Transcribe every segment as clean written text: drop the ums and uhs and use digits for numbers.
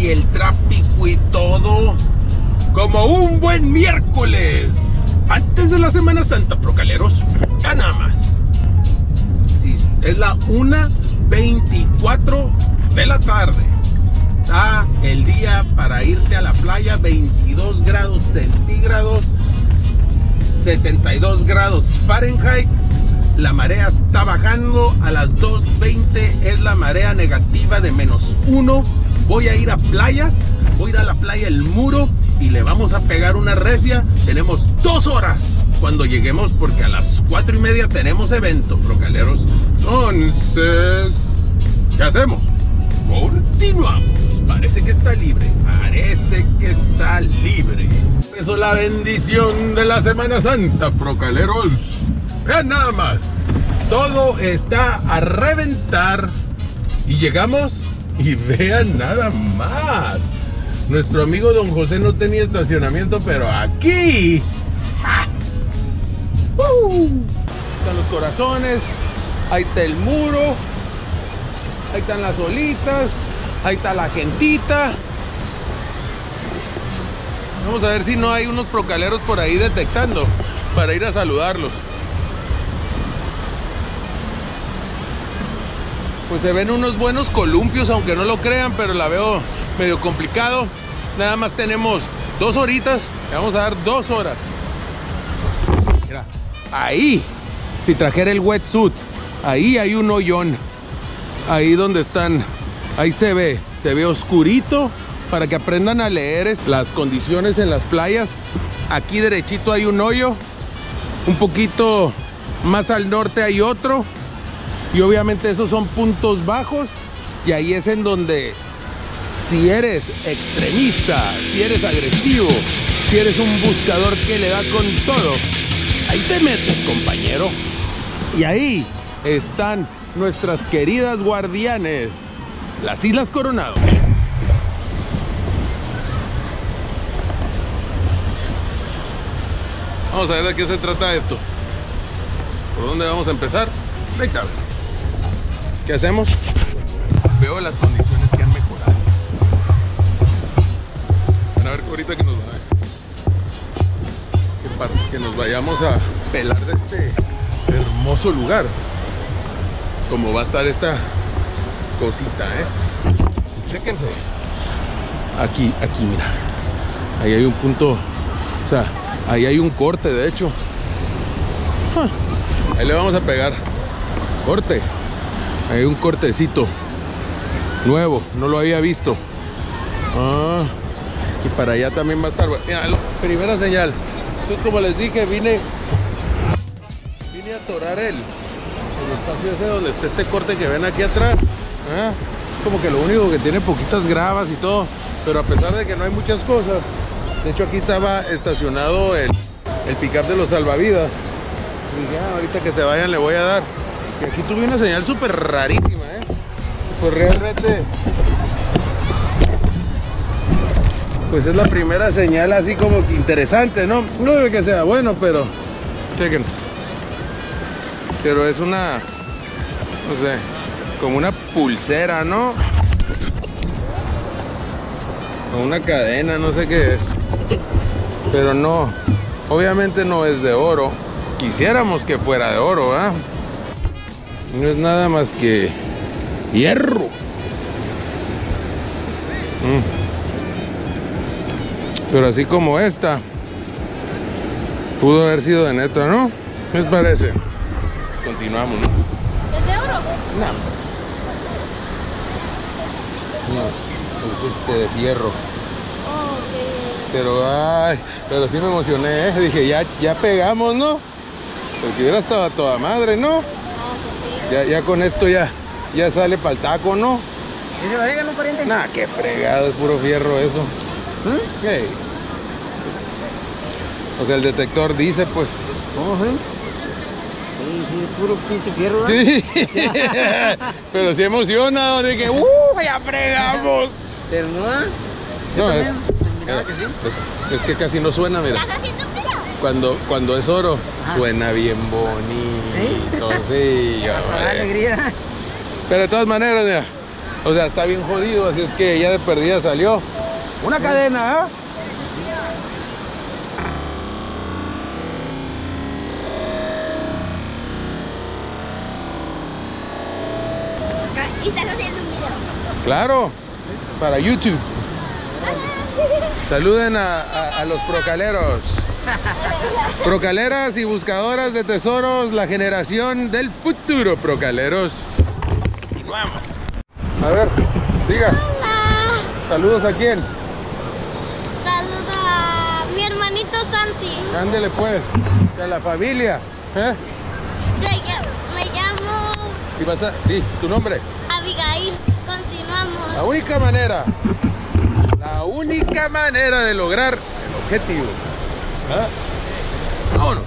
y el tráfico y todo, como un buen miércoles antes de la Semana Santa, procaleros. Ya nada más. Sí, es la 1:24 de la tarde. Está el día para irte a la playa, 22 grados centígrados, 72 grados Fahrenheit. La marea está bajando, a las 2:20 es la marea negativa de -1. Voy a ir a playas, voy a ir a la playa El Muro y le vamos a pegar una recia. Tenemos 2 horas cuando lleguemos, porque a las 4:30 tenemos evento, procaleros. Entonces, ¿qué hacemos? Continuamos. Parece que está libre, parece que está libre. Eso es la bendición de la Semana Santa, procaleros. Vean nada más, todo está a reventar y llegamos y vean nada más. Nuestro amigo Don José no tenía estacionamiento, pero aquí están los corazones, ahí está el muro, ahí están las olitas, ahí está la gentita. Vamos a ver si no hay unos procaleros por ahí detectando para ir a saludarlos. Pues se ven unos buenos columpios, aunque no lo crean, pero la veo medio complicado. Nada más tenemos 2 horitas, le vamos a dar 2 horas. Mira, ahí, si trajera el wetsuit, ahí hay un hoyón. Ahí donde están, ahí se ve oscurito, para que aprendan a leer las condiciones en las playas. Aquí derechito hay un hoyo, un poquito más al norte hay otro. Y obviamente esos son puntos bajos, y ahí es en donde, si eres extremista, si eres agresivo, si eres un buscador que le da con todo, ahí te metes, compañero. Y ahí están nuestras queridas guardianes, las Islas Coronado. Vamos a ver de qué se trata esto. ¿Por dónde vamos a empezar? Venga. ¿Qué hacemos? Veo las condiciones que han mejorado. Van a ver ahorita que nos va que nos vayamos a pelar de este hermoso lugar. Como va a estar esta cosita, Chéquense. Aquí, mira. Ahí hay un punto, o sea, ahí hay un corte, de hecho. Ahí le vamos a pegar. Corte. Hay un cortecito nuevo, no lo había visto. Y para allá también va a estar. Mira, primera señal. Entonces, como les dije, vine a atorar el espacio ese donde está este corte que ven aquí atrás. Como que lo único que tiene poquitas gravas y todo, pero a pesar de que no hay muchas cosas. De hecho, aquí estaba estacionado el pick-up de los salvavidas. Y dije, ahorita que se vayan le voy a dar. Y aquí tuve una señal súper rarísima, Pues realmente, pues es la primera señal así como que interesante, ¿no? No veo que sea bueno, pero chequen. Pero es una, no sé, como una pulsera, ¿no? O una cadena, no sé qué es. Pero no, obviamente no es de oro. Quisiéramos que fuera de oro, ¿verdad? No es nada más que hierro. Pero así como esta, pudo haber sido de neta, ¿no? ¿Qué les parece? Pues continuamos, ¿no? ¿Es de oro? No, es de fierro. Oh, okay. Pero sí me emocioné, Dije, ya pegamos, ¿no? Porque hubiera estado a toda madre, ¿no? Pues sí. Ya con esto ya sale para el taco, ¿no? ¿Ese orégano, pariente? Nah, qué fregado, es puro fierro eso. Hey. O sea, el detector dice, pues. Sí, puro pinche fierro, ¿no? Sí. Pero sí emociona, dije, ya fregamos. Pero no, No, también se miraba que sí. es que casi no suena, mira. ¿Estás haciendo frío? Cuando es oro, Ajá. suena bien bonito. Sí, Para la hombre. alegría. Pero de todas maneras, mira, O sea, está bien jodido, así es que ya de perdida salió. Una cadena, ¿eh? Y estás haciendo un video. Claro, para YouTube. Saluden a los procaleros. Procaleras y buscadoras de tesoros, la generación del futuro, procaleros. Y vamos. A ver, diga. Hola. Saludos a quién. Saluda a mi hermanito Santi. Ándele pues, a la familia. ¿Eh? Me llamo Y vas a, di tu nombre. Abigail. Continuamos. La única manera de lograr el objetivo. ¿Ah? Vámonos.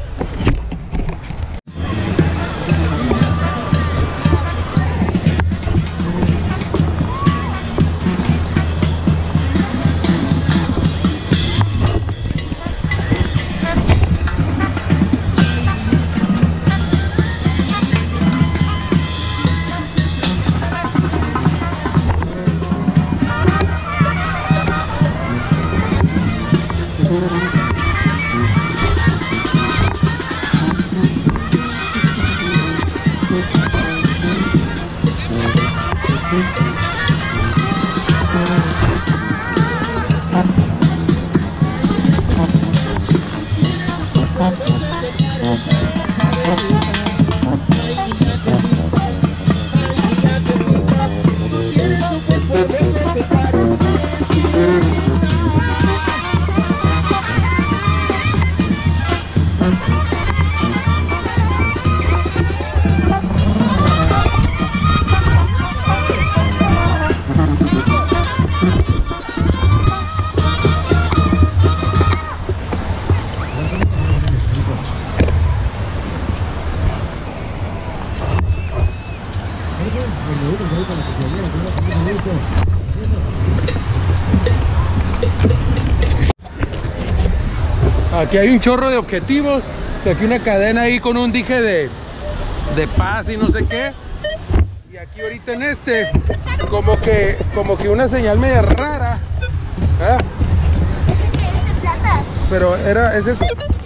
Aquí hay un chorro de objetivos. Aquí una cadena ahí con un dije de paz y no sé qué. Y aquí ahorita en este, como que una señal media rara. ¿Ah? ¿Ese plata? Pero es esto.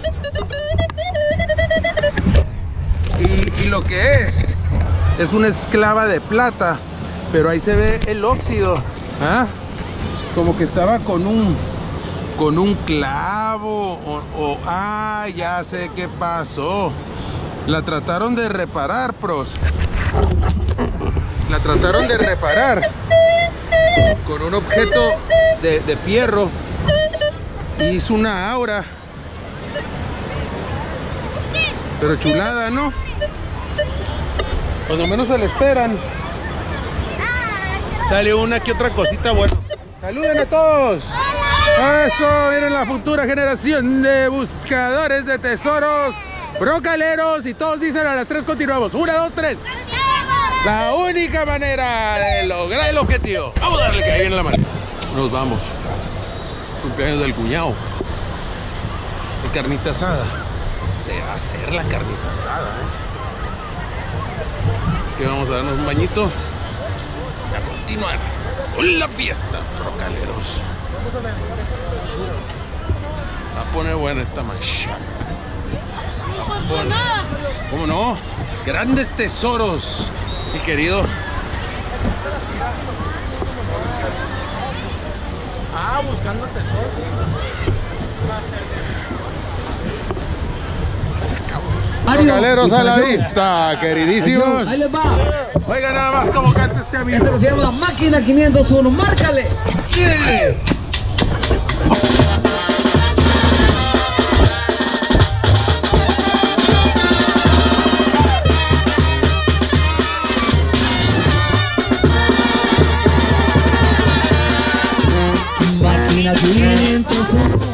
Y lo que es una esclava de plata. Pero ahí se ve el óxido. ¿Ah? Como que estaba con un clavo ya sé qué pasó. La trataron de reparar, pros. La trataron de reparar con un objeto de fierro. Hizo una aura. Pero chulada, ¿no? Cuando menos se le esperan, sale una que otra cosita buena. ¡Saluden a todos! Eso, miren la futura generación de buscadores de tesoros, procaleros, y todos dicen a las 3 continuamos. 1, 2, 3. La única manera de lograr el objetivo. Vamos a darle que ahí viene la mano. Nos vamos. Cumpleaños del cuñado. De carnita asada. Se va a hacer la carnita asada, Que vamos a darnos un bañito y a continuar con la fiesta, procaleros. Va a poner buena esta mancha. ¿Cómo no? Grandes tesoros, mi querido. Buscando tesoros. Procaleros a la vista, queridísimos. Ahí les va. Oiga nada más cómo canta este amigo. Este que se llama Máquina 501. ¡Márcale! ¡Tírenle! Máquina 501.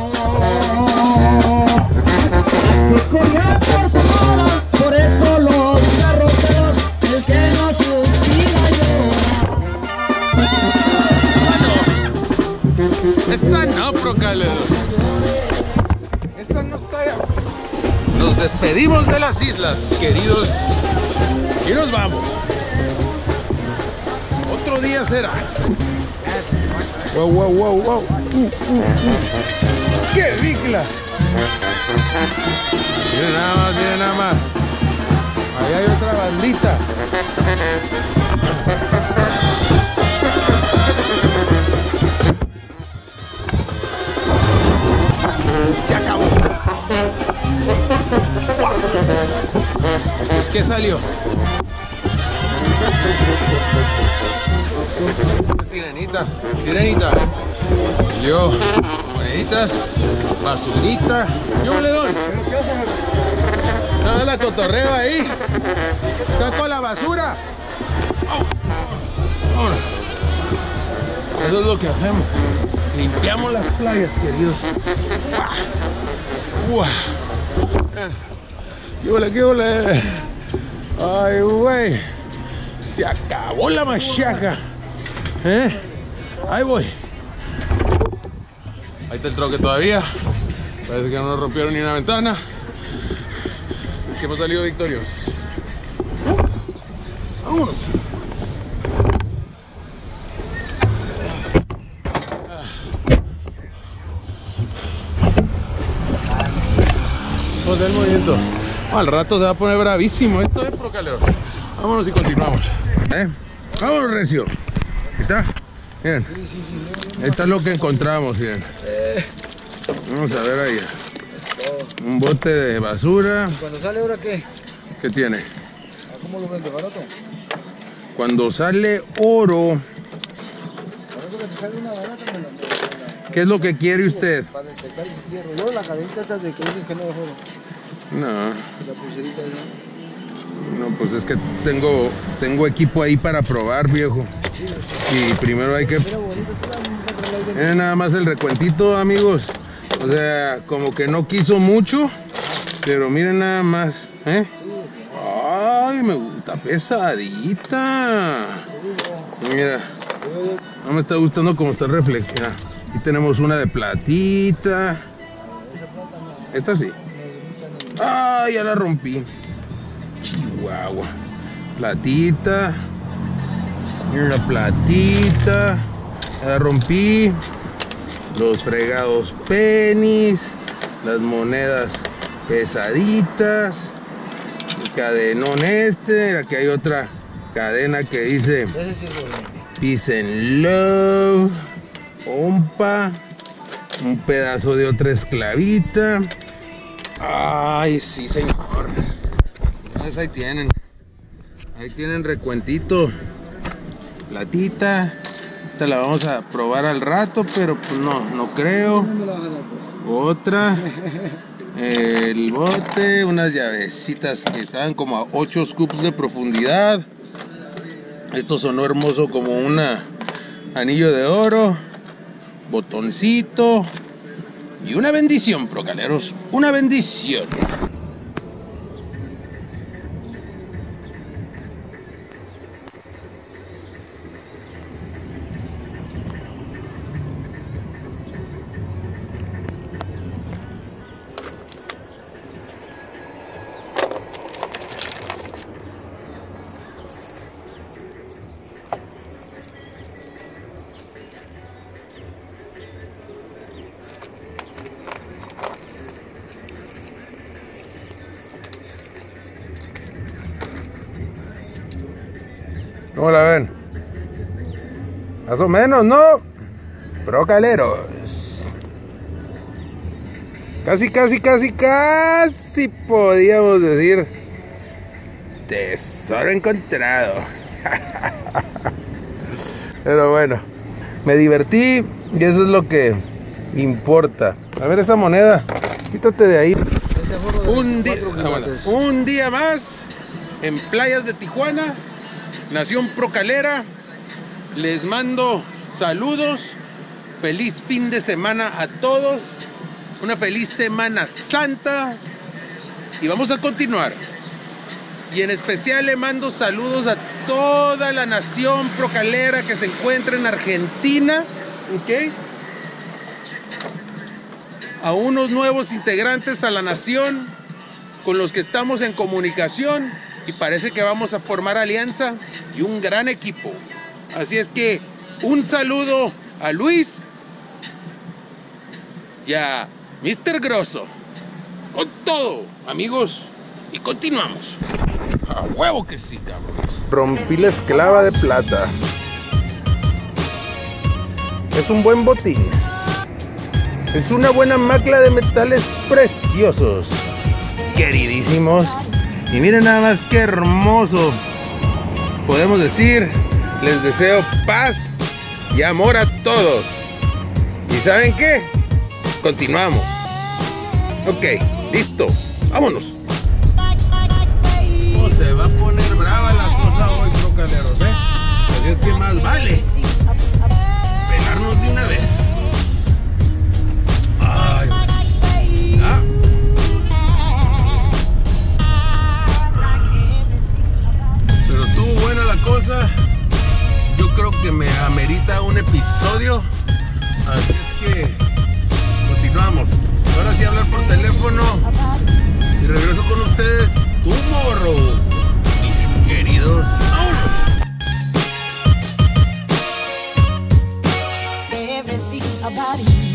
Corría por Sonora, por eso los carroceros, el que no suspira llora. Esa no, procaleros. Esa no está. Nos despedimos de las islas, queridos. Y nos vamos. Otro otro día será. Wow, wow, wow, wow. ¡Qué bicla! Miren nada más, miren nada más. Ahí hay otra bandita. Se acabó. Pues ¿qué salió? Sirenita, sirenita. Yo, moneditas, basurita. Yo le doy. No, la cotorreo ahí. Saco la basura. Ahora. Eso es lo que hacemos. Limpiamos las playas, queridos. ¡Qué hola, qué hola! ¡Ay, güey! Se acabó la machaca. Ahí voy. Ahí está el troque todavía. Parece que no nos rompieron ni una ventana. Es que hemos salido victoriosos. ¡Vámonos! Del movimiento. Al rato se va a poner bravísimo esto de Procalero. Vámonos y continuamos. Vámonos, recio. ¿Ahí está? Miren. Esto es lo que encontramos, miren. Vamos a ver ahí. Un bote de basura. ¿Cuando sale ahora qué? ¿Qué tiene? ¿Cómo lo vende? ¿Barato? Cuando sale oro. ¿Qué es lo que quiere usted? Para detectar el fierro. Luego la cadenita esa de que dices que no es oro. No. La pulserita esa. No, pues es que tengo equipo ahí para probar, viejo. Y primero hay que... Miren nada más el recuentito, amigos. O sea, como que no quiso mucho, pero miren nada más, Ay, me gusta pesadita. Mira, no me está gustando como está reflejada. Aquí tenemos una de platita. Esta sí. Ah, ya la rompí. Chihuahua. Platita. Mira la platita. Ya la rompí. Los fregados pennies. Las monedas pesaditas. El cadenón este. Aquí hay otra cadena que dice Peace and Love. Ompa. Un pedazo de otra esclavita. Ay, sí, señor. Pues ahí tienen. Ahí tienen recuentito. Platita. Esta la vamos a probar al rato, pero pues no creo. Otra. El bote. Unas llavecitas que estaban como a 8 scoops de profundidad. Esto sonó hermoso como un anillo de oro. Botoncito. Y una bendición, procaleros. Una bendición. ¿Cómo la ven? Más o menos, ¿no? Procaleros. Casi podíamos decir tesoro encontrado. Pero bueno, me divertí y eso es lo que importa. A ver esa moneda, quítate de ahí. Un día más en playas de Tijuana. Nación Procalera, les mando saludos, feliz fin de semana a todos, una feliz Semana Santa y vamos a continuar. Y en especial le mando saludos a toda la nación procalera que se encuentra en Argentina, ¿ok? A unos nuevos integrantes a la nación con los que estamos en comunicación. Y parece que vamos a formar alianza y un gran equipo. Así es que un saludo a Luis y a Mr. Grosso. Con todo, amigos, y continuamos. A huevo que sí, cabrones. Rompí la esclava de plata. Es un buen botín. Es una buena macla de metales preciosos, queridísimos. Y miren nada más qué hermoso. Podemos decir, les deseo paz y amor a todos. ¿Y saben qué? Continuamos. Ok, listo, vámonos. Oh, se va a poner brava la cosa hoy, trocaleros, Así es que más vale pelarnos de una vez. Ay, ¿ah? Pero estuvo buena la cosa. Yo creo que me amerita un episodio. Así es que continuamos. Ahora sí hablar por teléfono. Y regreso con ustedes tomorrow, mis queridos. ¡Vámonos! Everything about you.